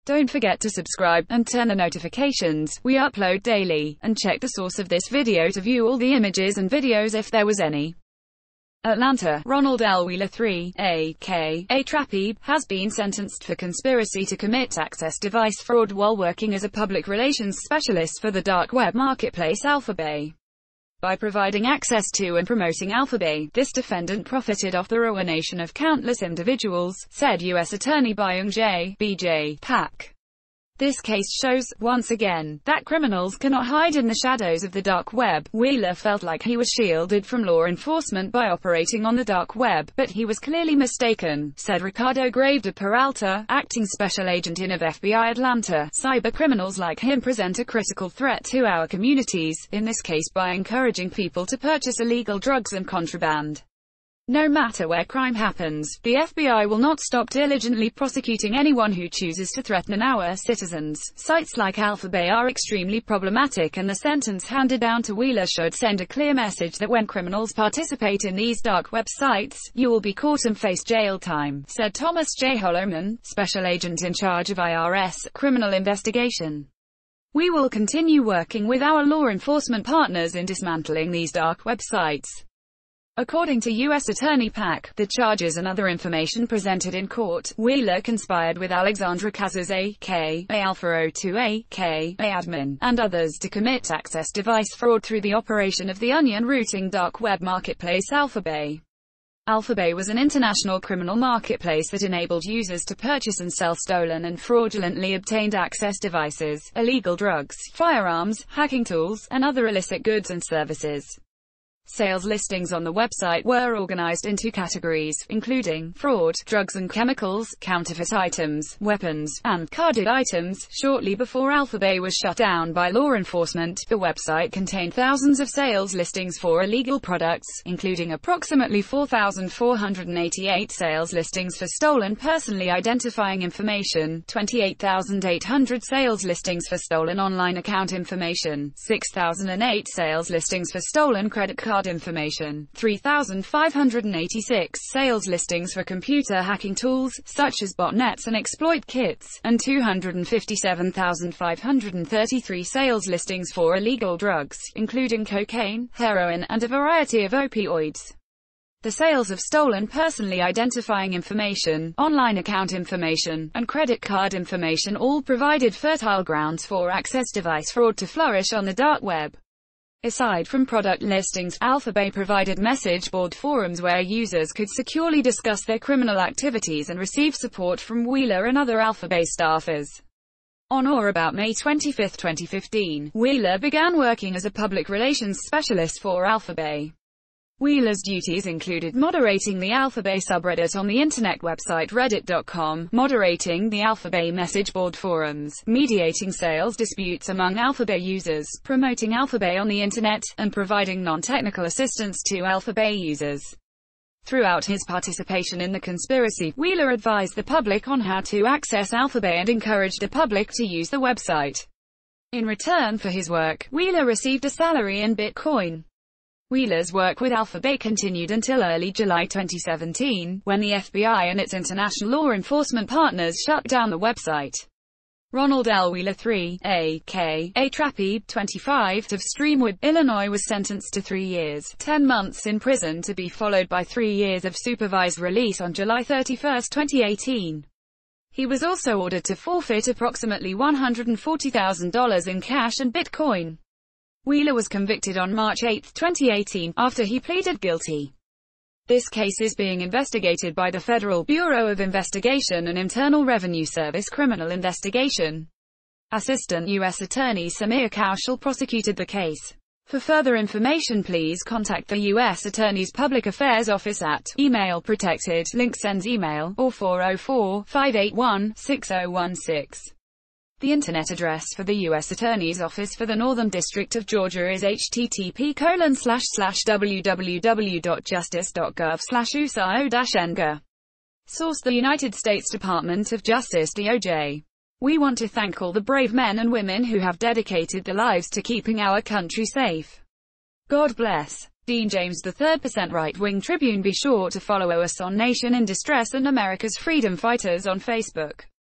Don't forget to subscribe, and turn on notifications. We upload daily. And check the source of this video to view all the images and videos if there was any. Atlanta, Ronald L. Wheeler III, a.k.a. Trappy, has been sentenced for conspiracy to commit access device fraud while working as a public relations specialist for the dark web marketplace AlphaBay. By providing access to and promoting AlphaBay, this defendant profited off the ruination of countless individuals, said U.S. Attorney Byung J, BJay, PAC. This case shows, once again, that criminals cannot hide in the shadows of the dark web. Wheeler felt like he was shielded from law enforcement by operating on the dark web, but he was clearly mistaken, said Ricardo Grave de Peralta, acting special agent in of FBI Atlanta. Cybercriminals like him present a critical threat to our communities, in this case by encouraging people to purchase illegal drugs and contraband. No matter where crime happens, the FBI will not stop diligently prosecuting anyone who chooses to threaten our citizens. Sites like AlphaBay are extremely problematic, and the sentence handed down to Wheeler should send a clear message that when criminals participate in these dark websites, you will be caught and face jail time, said Thomas J. Holloman, special agent in charge of IRS criminal investigation. We will continue working with our law enforcement partners in dismantling these dark websites. According to U.S. Attorney PAC, the charges and other information presented in court, Wheeler conspired with Alexandra Casas a.k.a. Alpha-02 a.k.a. admin, and others to commit access device fraud through the operation of the onion-routing dark web marketplace AlphaBay. AlphaBay was an international criminal marketplace that enabled users to purchase and sell stolen and fraudulently obtained access devices, illegal drugs, firearms, hacking tools, and other illicit goods and services. Sales listings on the website were organized into categories, including fraud, drugs and chemicals, counterfeit items, weapons, and carded items. Shortly before AlphaBay was shut down by law enforcement, the website contained thousands of sales listings for illegal products, including approximately 4,488 sales listings for stolen personally identifying information, 28,800 sales listings for stolen online account information, 6,008 sales listings for stolen credit card information, 3,586 sales listings for computer hacking tools, such as botnets and exploit kits, and 257,533 sales listings for illegal drugs, including cocaine, heroin, and a variety of opioids. The sales of stolen personally identifying information, online account information, and credit card information all provided fertile grounds for access device fraud to flourish on the dark web. Aside from product listings, AlphaBay provided message board forums where users could securely discuss their criminal activities and receive support from Wheeler and other AlphaBay staffers. On or about May 25, 2015, Wheeler began working as a public relations specialist for AlphaBay. Wheeler's duties included moderating the AlphaBay subreddit on the internet website reddit.com, moderating the AlphaBay message board forums, mediating sales disputes among AlphaBay users, promoting AlphaBay on the internet, and providing non-technical assistance to AlphaBay users. Throughout his participation in the conspiracy, Wheeler advised the public on how to access AlphaBay and encouraged the public to use the website. In return for his work, Wheeler received a salary in Bitcoin. Wheeler's work with AlphaBay continued until early July 2017, when the FBI and its international law enforcement partners shut down the website. Ronald L. Wheeler III, a.k.a. Trappy, 25, of Streamwood, Illinois was sentenced to 3 years, 10 months in prison to be followed by 3 years of supervised release on July 31, 2018. He was also ordered to forfeit approximately $140,000 in cash and Bitcoin. Wheeler was convicted on March 8, 2018, after he pleaded guilty. This case is being investigated by the Federal Bureau of Investigation and Internal Revenue Service Criminal Investigation. Assistant U.S. Attorney Samir Kaushal prosecuted the case. For further information, please contact the U.S. Attorney's Public Affairs Office at email protected, link sends email, or 404-581-6016. The internet address for the U.S. Attorney's Office for the Northern District of Georgia is http://www.justice.gov/usaio-NGA. Source: the United States Department of Justice DOJ. We want to thank all the brave men and women who have dedicated their lives to keeping our country safe. God bless. Dean James III, Right-Wing Tribune. Be sure to follow us on Nation in Distress and America's Freedom Fighters on Facebook.